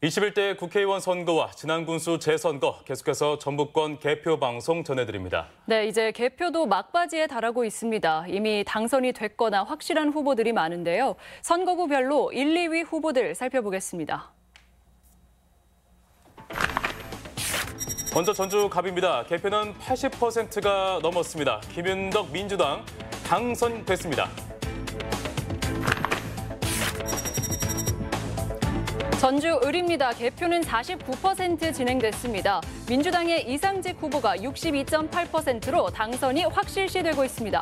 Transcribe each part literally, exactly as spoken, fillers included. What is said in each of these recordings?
이십일 대 국회의원 선거와 지난 군수 재선거 계속해서 전북권 개표 방송 전해드립니다. 네, 이제 개표도 막바지에 달하고 있습니다. 이미 당선이 됐거나 확실한 후보들이 많은데요. 선거구별로 일, 이 위 후보들 살펴보겠습니다. 먼저 전주갑입니다. 개표는 팔십 퍼센트가 넘었습니다. 김윤덕 민주당 당선됐습니다. 전주 을입니다. 개표는 사십구 퍼센트 진행됐습니다. 민주당의 이상직 후보가 육십이 점 팔 퍼센트로 당선이 확실시되고 있습니다.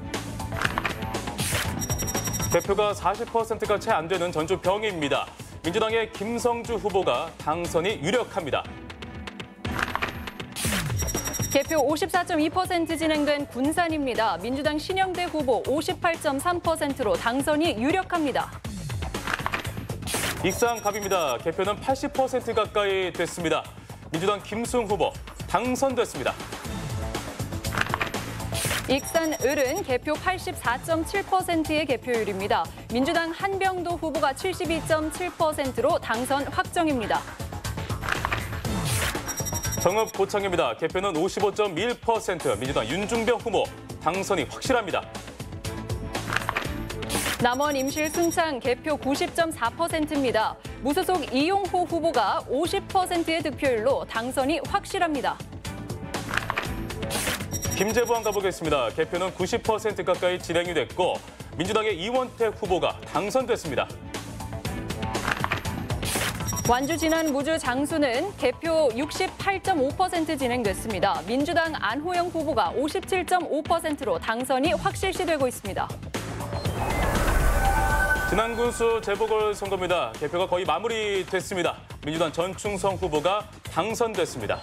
개표가 사십 퍼센트가 채 안 되는 전주 병입니다. 민주당의 김성주 후보가 당선이 유력합니다. 개표 오십사 점 이 퍼센트 진행된 군산입니다. 민주당 신영대 후보 오십팔 점 삼 퍼센트로 당선이 유력합니다. 익산갑입니다. 개표는 팔십 퍼센트 가까이 됐습니다. 민주당 김승 후보 당선됐습니다. 익산 을은 개표 팔십사 점 칠 퍼센트의 개표율입니다. 민주당 한병도 후보가 칠십이 점 칠 퍼센트로 당선 확정입니다. 정읍 고창입니다. 개표는 오십오 점 일 퍼센트, 민주당 윤중병 후보 당선이 확실합니다. 남원 임실 순창 개표 구십 점 사 퍼센트입니다. 무소속 이용호 후보가 오십 퍼센트의 득표율로 당선이 확실합니다. 김제부항 가보겠습니다. 개표는 구십 퍼센트 가까이 진행이 됐고 민주당의 이원택 후보가 당선됐습니다. 완주 진안 무주 장수는 개표 육십팔 점 오 퍼센트 진행됐습니다. 민주당 안호영 후보가 오십칠 점 오 퍼센트로 당선이 확실시되고 있습니다. 지난 군수 재보궐선거입니다. 개표가 거의 마무리됐습니다. 민주당 전충성 후보가 당선됐습니다.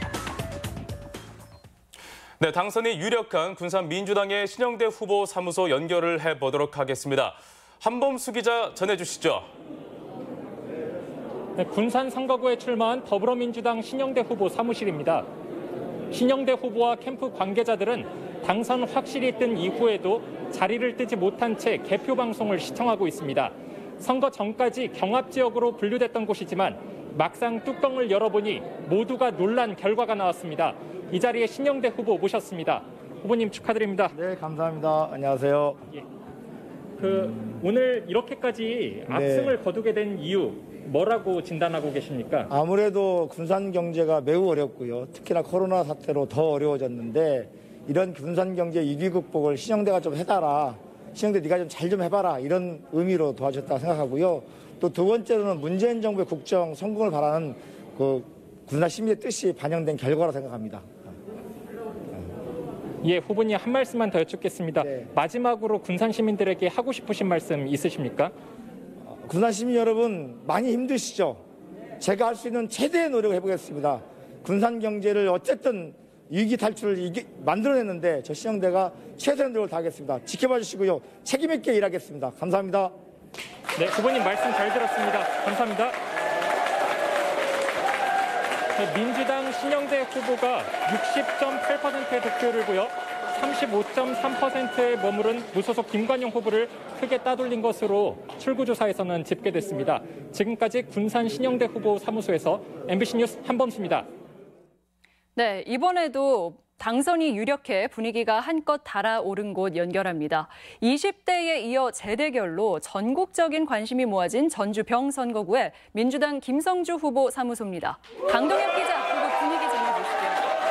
네, 당선이 유력한 군산 민주당의 신영대 후보 사무소 연결을 해보도록 하겠습니다. 한범수 기자 전해주시죠. 네, 군산 선거구에 출마한 더불어민주당 신영대 후보 사무실입니다. 신영대 후보와 캠프 관계자들은 당선 확실히 뜬 이후에도 자리를 뜨지 못한 채 개표 방송을 시청하고 있습니다. 선거 전까지 경합 지역으로 분류됐던 곳이지만 막상 뚜껑을 열어보니 모두가 놀란 결과가 나왔습니다. 이 자리에 신영대 후보 모셨습니다. 후보님 축하드립니다. 네, 감사합니다. 안녕하세요. 예. 그 오늘 이렇게까지 압승을 네. 거두게 된 이유 뭐라고 진단하고 계십니까? 아무래도 군산 경제가 매우 어렵고요. 특히나 코로나 사태로 더 어려워졌는데 이런 군산 경제 위기 극복을 신영대가 좀 해달라. 신영대 네가 좀 잘 좀 해봐라. 이런 의미로 도와줬다고 생각하고요. 또 두 번째로는 문재인 정부의 국정 성공을 바라는 그 군산 시민의 뜻이 반영된 결과라 생각합니다. 예, 후보님 한 말씀만 더 여쭙겠습니다. 네. 마지막으로 군산 시민들에게 하고 싶으신 말씀 있으십니까? 군산 시민 여러분 많이 힘드시죠? 제가 할 수 있는 최대의 노력을 해보겠습니다. 군산 경제를 어쨌든 위기 탈출을 이기, 만들어냈는데 저 신영대가 최선의 노력을 다하겠습니다. 지켜봐 주시고요. 책임 있게 일하겠습니다. 감사합니다. 네, 후보님 말씀 잘 들었습니다. 감사합니다. 네, 민주당 신영대 후보가 육십 점 팔 퍼센트의 득표를 보여 삼십오 점 삼 퍼센트에 머무른 무소속 김관용 후보를 크게 따돌린 것으로 출구조사에서는 집계됐습니다. 지금까지 군산 신영대 후보 사무소에서 엠비씨 뉴스 한범수입니다. 네, 이번에도 당선이 유력해 분위기가 한껏 달아오른 곳 연결합니다. 이십 대에 이어 재대결로 전국적인 관심이 모아진 전주 병 선거구에 민주당 김성주 후보 사무소입니다. 강동엽 기자, 후보 분위기 전해주시죠.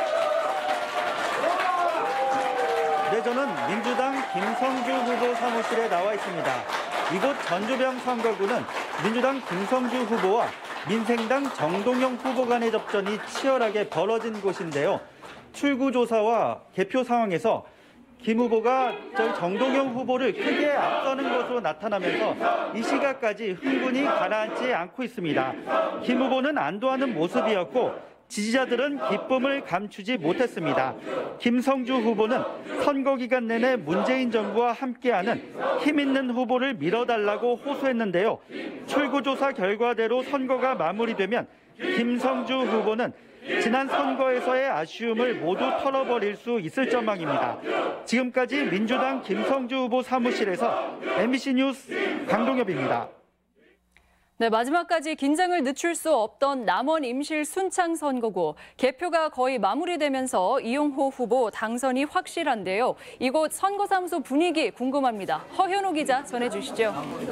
네, 저는 민주당 김성주 후보 사무실에 나와 있습니다. 이곳 전주병 선거구는 민주당 김성주 후보와 민생당 정동영 후보 간의 접전이 치열하게 벌어진 곳인데요. 출구조사와 개표 상황에서 김 후보가 저희 정동영 후보를 크게 앞서는 것으로 나타나면서 이 시각까지 흥분이 가라앉지 않고 있습니다. 김 후보는 안도하는 모습이었고 지지자들은 기쁨을 감추지 못했습니다. 김성주 후보는 선거 기간 내내 문재인 정부와 함께하는 힘 있는 후보를 밀어달라고 호소했는데요. 출구조사 결과대로 선거가 마무리되면 김성주 후보는 지난 선거에서의 아쉬움을 모두 털어버릴 수 있을 전망입니다. 지금까지 민주당 김성주 후보 사무실에서 엠비씨 뉴스 강동엽입니다. 네, 마지막까지 긴장을 늦출 수 없던 남원 임실 순창 선거구. 개표가 거의 마무리되면서 이용호 후보 당선이 확실한데요. 이곳 선거사무소 분위기 궁금합니다. 허현우 기자 전해주시죠.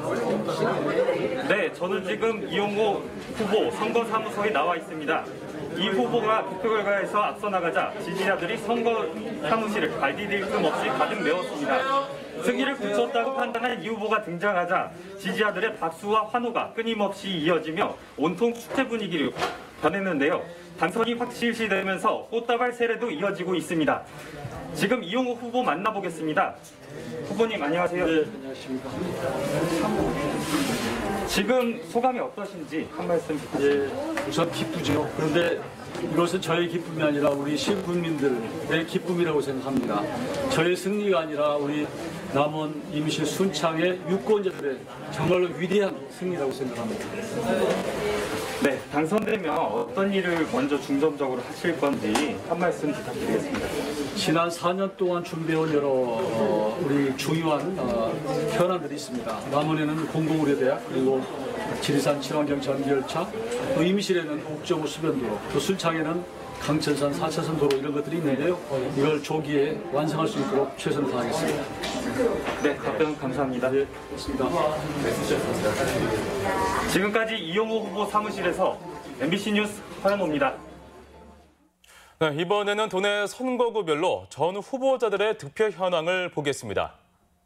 네, 저는 지금 이용호 후보 선거사무소에 나와 있습니다. 이 후보가 투표 결과에서 앞서 나가자 지지자들이 선거 사무실을 발디딜 틈 없이 가득 메웠습니다. 승리를 굳혔다고 판단한 이 후보가 등장하자 지지자들의 박수와 환호가 끊임없이 이어지며 온통 축제 분위기로 변했는데요. 당선이 확실시되면서 꽃다발 세례도 이어지고 있습니다. 지금 이용호 후보 만나보겠습니다. 후보님 안녕하세요. 네, 안녕하십니까. 지금 소감이 어떠신지 한 말씀 부탁드립니다. 예, 우선 기쁘죠. 그런데 이것은 저의 기쁨이 아니라 우리 시국민들의 기쁨이라고 생각합니다. 저의 승리가 아니라 우리 남원 임실 순창의 유권자들의 정말로 위대한 승리라고 생각합니다. 네, 당선되면 어떤 일을 먼저 중점적으로 하실 건지 한 말씀 부탁드리겠습니다. 지난 사 년 동안 준비해온 여러 어, 우리 중요한 어, 현안들이 있습니다. 남원에는 공공의료대학, 그리고 지리산 친환경 전기열차, 또 임실에는 옥정호 수변도로, 또 순창에는 강천산 사 차선 도로 이런 것들이 있는데요. 이걸 조기에 완성할 수 있도록 최선을 다하겠습니다. 네, 답변 감사합니다. 네, 고맙습니다. 지금까지 이용호 후보 사무실에서 엠비씨 뉴스 허현호입니다. 네, 이번에는 도내 선거구별로 전 후보자들의 득표 현황을 보겠습니다.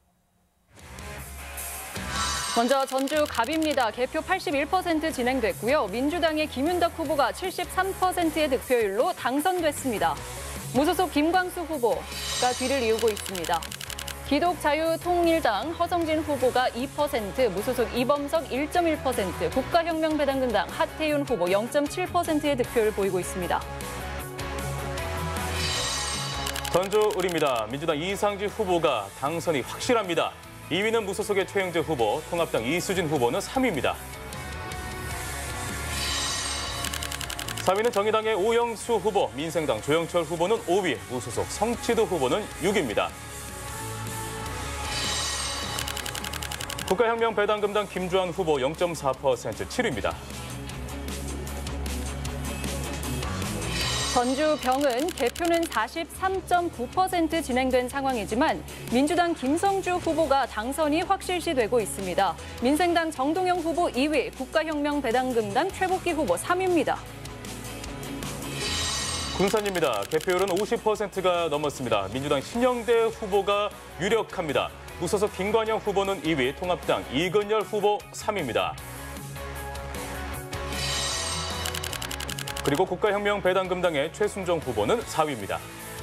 먼저 전주 갑입니다. 개표 팔십일 퍼센트 진행됐고요. 민주당의 김윤덕 후보가 칠십삼 퍼센트의 득표율로 당선됐습니다. 무소속 김광수 후보가 뒤를 이우고 있습니다. 기독자유통일당 허성진 후보가 이 퍼센트, 무소속 이범석 일 점 일 퍼센트, 국가혁명배당금당 하태윤 후보 영 점 칠 퍼센트의 득표를 보이고 있습니다. 전주 을입니다. 민주당 이상지 후보가 당선이 확실합니다. 이 위는 무소속의 최영재 후보, 통합당 이수진 후보는 삼 위입니다. 사 위는 정의당의 오영수 후보, 민생당 조영철 후보는 오 위, 무소속 성치도 후보는 육 위입니다. 국가혁명배당금당 김주환 후보 영 점 사 퍼센트 칠 위입니다. 전주 병은 개표는 사십삼 점 구 퍼센트 진행된 상황이지만 민주당 김성주 후보가 당선이 확실시되고 있습니다. 민생당 정동영 후보 이 위, 국가혁명배당금당 최복기 후보 삼 위입니다. 군산입니다. 개표율은 오십 퍼센트가 넘었습니다. 민주당 신영대 후보가 유력합니다. 무소속 김관영 후보는 이 위, 통합당 이건열 후보 삼 위입니다. 그리고 국가혁명배당금당의 최순정 후보는 사 위입니다.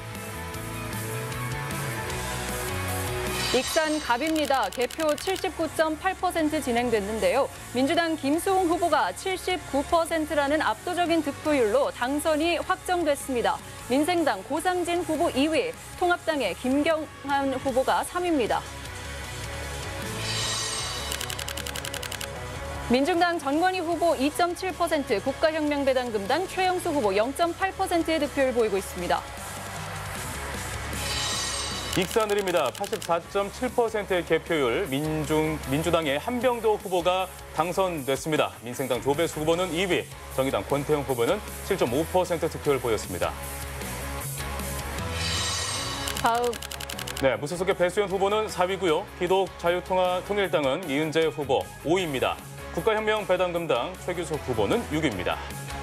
익산 갑입니다. 개표 칠십구 점 팔 퍼센트 진행됐는데요. 민주당 김수홍 후보가 칠십구 퍼센트라는 압도적인 득표율로 당선이 확정됐습니다. 민생당 고상진 후보 이 위, 통합당의 김경환 후보가 삼 위입니다. 민중당 전건희 후보 이 점 칠 퍼센트, 국가혁명배당금당 최영수 후보 영 점 팔 퍼센트의 득표를 보이고 있습니다. 익산을입니다. 팔십사 점 칠 퍼센트의 개표율, 민중, 민주당의 한병도 후보가 당선됐습니다. 민생당 조배수 후보는 이 위, 정의당 권태형 후보는 칠 점 오 퍼센트 득표를 보였습니다. 다음. 네, 무소속의 배수연 후보는 사 위고요. 기독자유통일당은 이은재 후보 오 위입니다. 국가혁명배당금당 최규석 후보는 육 위입니다.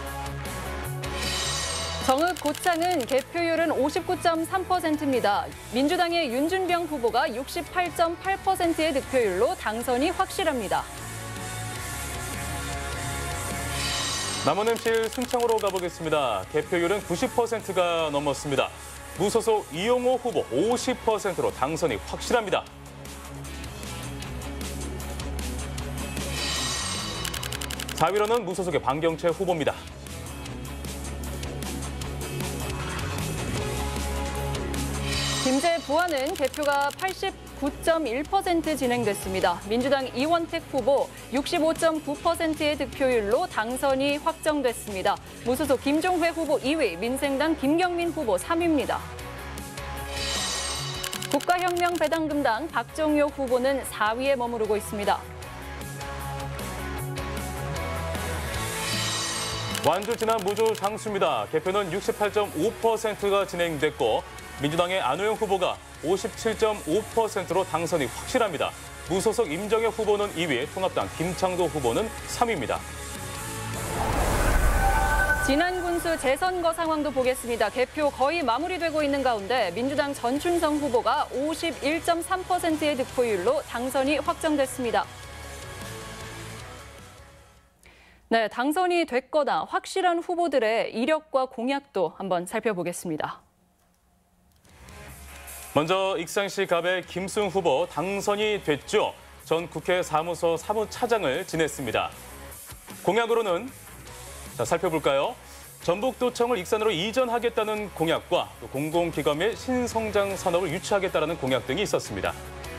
정읍 고창은 개표율은 오십구 점 삼 퍼센트입니다. 민주당의 윤준병 후보가 육십팔 점 팔 퍼센트의 득표율로 당선이 확실합니다. 남원 임실 순창으로 가보겠습니다. 개표율은 구십 퍼센트가 넘었습니다. 무소속 이용호 후보 오십 퍼센트로 당선이 확실합니다. 사 위로는 무소속의 방경채 후보입니다. 김제 부안은 개표가 팔십구 점 일 퍼센트 진행됐습니다. 민주당 이원택 후보 육십오 점 구 퍼센트의 득표율로 당선이 확정됐습니다. 무소속 김종회 후보 이 위, 민생당 김경민 후보 삼 위입니다. 국가혁명배당금당 박정효 후보는 사 위에 머무르고 있습니다. 완주 지난 무주 장수입니다. 개표는 육십팔 점 오 퍼센트가 진행됐고 민주당의 안호영 후보가 오십칠 점 오 퍼센트로 당선이 확실합니다. 무소속 임정혁 후보는 이 위, 통합당 김창도 후보는 삼 위입니다. 지난 군수 재선거 상황도 보겠습니다. 개표 거의 마무리되고 있는 가운데 민주당 전춘성 후보가 오십일 점 삼 퍼센트의 득표율로 당선이 확정됐습니다. 네, 당선이 됐거나 확실한 후보들의 이력과 공약도 한번 살펴보겠습니다. 먼저 익산시 갑의 김승 후보 당선이 됐죠. 전 국회 사무소 사무차장을 지냈습니다. 공약으로는 자, 살펴볼까요? 전북도청을 익산으로 이전하겠다는 공약과 또 공공기관 및 신성장 산업을 유치하겠다는 공약 등이 있었습니다.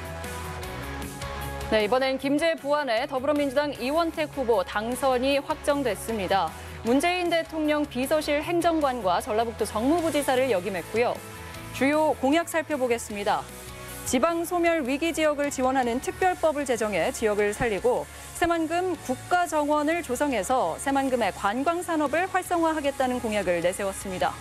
네, 이번엔 김제 부안의 더불어민주당 이원택 후보 당선이 확정됐습니다. 문재인 대통령 비서실 행정관과 전라북도 정무부지사를 역임했고요. 주요 공약 살펴보겠습니다. 지방 소멸 위기 지역을 지원하는 특별법을 제정해 지역을 살리고 새만금 국가정원을 조성해서 새만금의 관광 산업을 활성화하겠다는 공약을 내세웠습니다.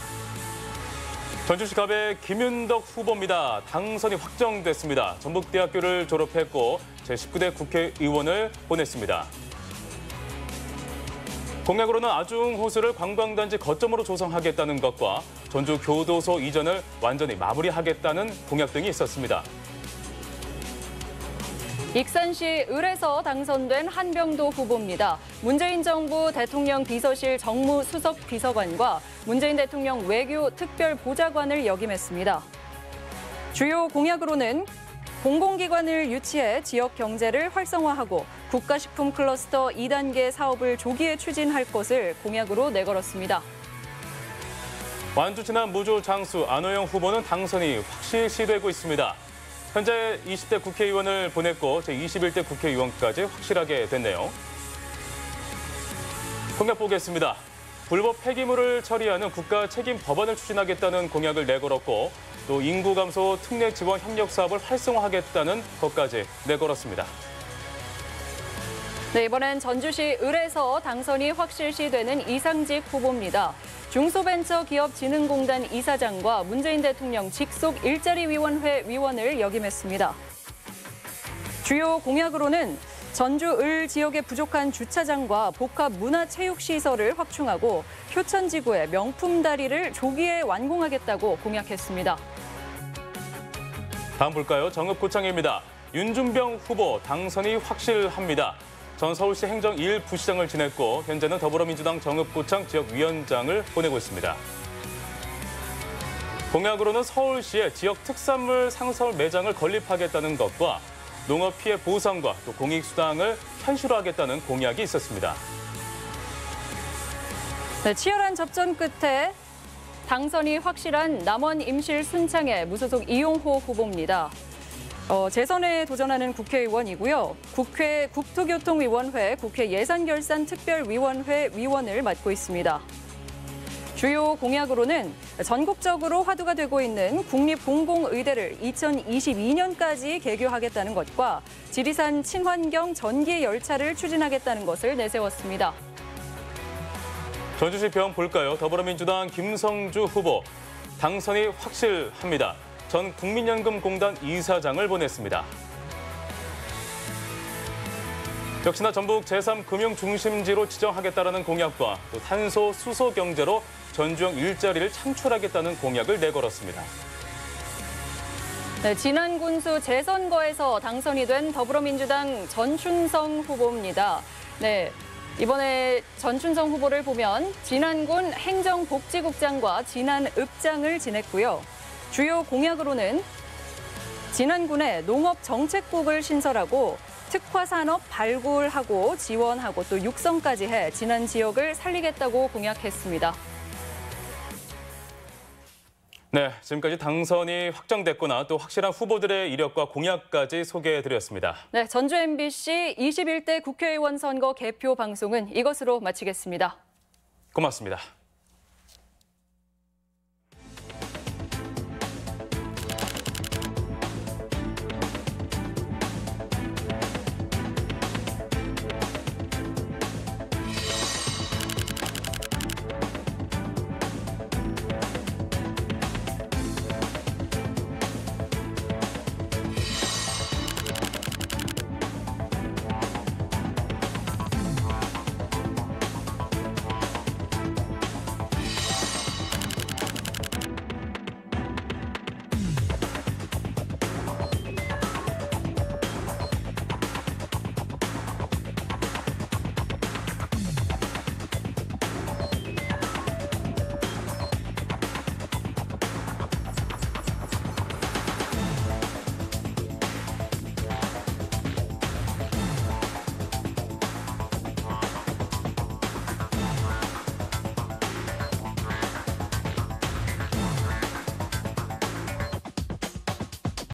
전주시 갑의 김윤덕 후보입니다. 당선이 확정됐습니다. 전북대학교를 졸업했고 제십구 대 국회의원을 보냈습니다. 공약으로는 아중호수를 관광단지 거점으로 조성하겠다는 것과 전주 교도소 이전을 완전히 마무리하겠다는 공약 등이 있었습니다. 익산시 을에서 당선된 한병도 후보입니다. 문재인 정부 대통령 비서실 정무수석 비서관과 문재인 대통령 외교 특별보좌관을 역임했습니다. 주요 공약으로는 공공기관을 유치해 지역 경제를 활성화하고 국가식품 클러스터 이 단계 사업을 조기에 추진할 것을 공약으로 내걸었습니다. 완주 지난 무주 장수 안호영 후보는 당선이 확실시되고 있습니다. 현재 이십 대 국회의원을 보냈고 제이십일 대 국회의원까지 확실하게 됐네요. 공약 보겠습니다. 불법 폐기물을 처리하는 국가 책임 법안을 추진하겠다는 공약을 내걸었고 또 인구 감소 특례 지원 협력 사업을 활성화하겠다는 것까지 내걸었습니다. 네, 이번엔 전주시 을에서 당선이 확실시되는 이상직 후보입니다. 중소벤처기업진흥공단 이사장과 문재인 대통령 직속 일자리위원회 위원을 역임했습니다. 주요 공약으로는 전주 을 지역의 부족한 주차장과 복합 문화체육시설을 확충하고 효천지구의 명품 다리를 조기에 완공하겠다고 공약했습니다. 다음 볼까요? 정읍구청입니다. 윤준병 후보 당선이 확실합니다. 전 서울시 행정 일 부시장을 지냈고 현재는 더불어민주당 정읍구청 지역위원장을 보내고 있습니다. 공약으로는 서울시에 지역 특산물 상설 매장을 건립하겠다는 것과 농업 피해 보상과 또 공익수당을 현실화하겠다는 공약이 있었습니다. 네, 치열한 접전 끝에 당선이 확실한 남원 임실 순창의 무소속 이용호 후보입니다. 어, 재선에 도전하는 국회의원이고요. 국회 국토교통위원회, 국회 예산결산특별위원회 위원을 맡고 있습니다. 주요 공약으로는 전국적으로 화두가 되고 있는 국립공공의대를 이천이십이 년까지 개교하겠다는 것과 지리산 친환경 전기 열차를 추진하겠다는 것을 내세웠습니다. 전주시 병 볼까요? 더불어민주당 김성주 후보 당선이 확실합니다. 전 국민연금공단 이사장을 보냈습니다. 역시나 전북 제삼 금융중심지로 지정하겠다는 공약과 또 탄소 수소 경제로 전주형 일자리를 창출하겠다는 공약을 내걸었습니다. 네, 지난 군수 재선거에서 당선이 된 더불어민주당 전춘성 후보입니다. 네, 이번에 전춘성 후보를 보면 진안군 행정복지국장과 진안읍장을 지냈고요. 주요 공약으로는 진안군에 농업정책국을 신설하고 특화산업 발굴하고 지원하고 또 육성까지 해 진안 지역을 살리겠다고 공약했습니다. 네, 지금까지 당선이 확정됐거나 또 확실한 후보들의 이력과 공약까지 소개해드렸습니다. 네, 전주 엠비씨 이십일 대 국회의원 선거 개표 방송은 이것으로 마치겠습니다. 고맙습니다.